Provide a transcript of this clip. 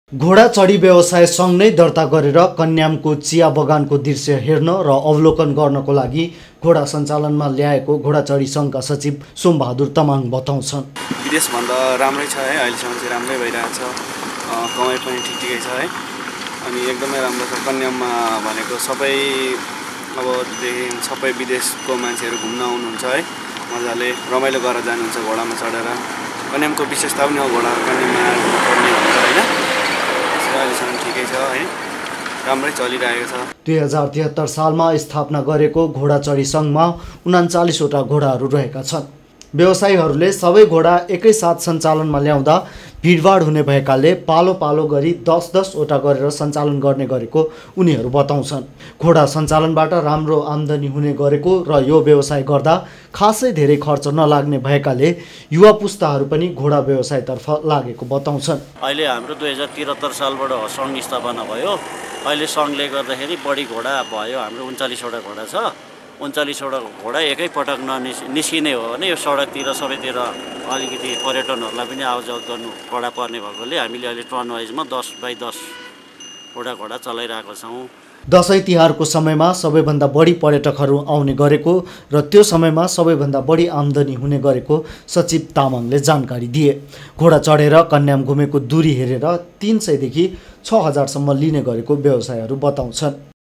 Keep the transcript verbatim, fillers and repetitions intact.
घोडा चढी व्यवसाय सँग नै दर्ता गरेर कन्यामको चिया बगानको दृश्य हेर्न र अवलोकन गर्नको लागि घोडा सञ्चालनमा ल्याएको घोडा चढी सङ्घका सचिव सोमबहादुर तामाङ बताउँछन्। विदेशभन्दा राम्रै छ है, अहिलेसम्म चाहिँ राम्रै भइरहेको छ, कमाइ पनि ठिक ठिकै छ है, अनि एकदमै राम्रो छ। कन्याममा भनेको सबै अबदेखि सबै विदेशको मान्छेहरू घुम्न आउनुहुन्छ है, मजाले रमाइलो गरेर जानुहुन्छ घोडामा चढेर। कन्यामको विशेषता पनि हो घोडा कन्याममा चढ्ने भनेर होइन, अहिलेसम्म ठिकै छ है, राम्रै चलिरहेको छ। दुई हजार तिहत्तर सालमा स्थापना गरेको घोडा चढी सङ्घमा उनाचालिसवटा घोडाहरू रहेका छन्। व्यवसायीहरूले सबै घोडा एकैसाथ सञ्चालनमा ल्याउँदा भिडभाड हुने भएकाले पालो पालो गरी दस दसवटा गरेर सञ्चालन गर्ने गरेको उनीहरू बताउँछन्। घोडा सञ्चालनबाट राम्रो आम्दानी हुने गरेको र यो व्यवसाय गर्दा खासै धेरै खर्च नलाग्ने भएकाले युवा पुस्ताहरू पनि घोडा व्यवसायतर्फ लागेको बताउँछन्। अहिले हाम्रो दुई हजार त्रिहत्तर सालबाट सङ्घ स्थापना भयो। अहिले सङ्घले गर्दाखेरि बढी घोडा भयो, हाम्रो उन्चालिसवटा घोडा छ। उन्चालिसवटा घोडा एकैपटक ननिस् निस्किने हो भने यो सडकतिर सबैतिर अलिकति पर्यटनहरूलाई पनि आवजावत गर्नु कडा पर्ने भएकोले हामीले अहिले टर्न वाइजमा दस बाई दसवटा घोडा चलाइरहेको छौँ। दसैँ तिहारको समयमा सबैभन्दा बढी पर्यटकहरू आउने गरेको र त्यो समयमा सबैभन्दा बढी आम्दानी हुने गरेको सचिव तामाङले जानकारी दिए। घोडा चढेर कन्याम घुमेको दूरी हेरेर तीन सयदेखि छ हजारसम्म लिने गरेको व्यवसायहरू बताउँछन्।